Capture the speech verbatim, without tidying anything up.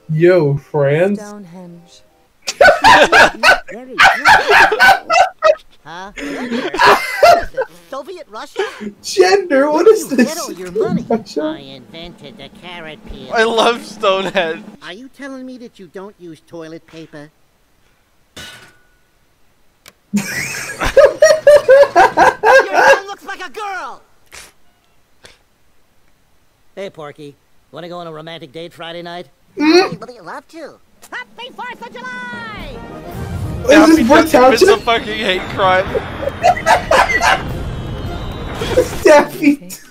Yo, France. Stonehenge. Very good. Huh? Soviet Russia? Gender, what is You this? get all your money. Russia? I invented the carrot peel. I love Stonehenge. Are you telling me that you don't use toilet paper? Your son looks like a girl! Hey, Porky. Wanna go on a romantic date Friday night? Mm? Would you love to? Happy fourth of July! Is this Brook It's a Township? fucking hate crime. Daffy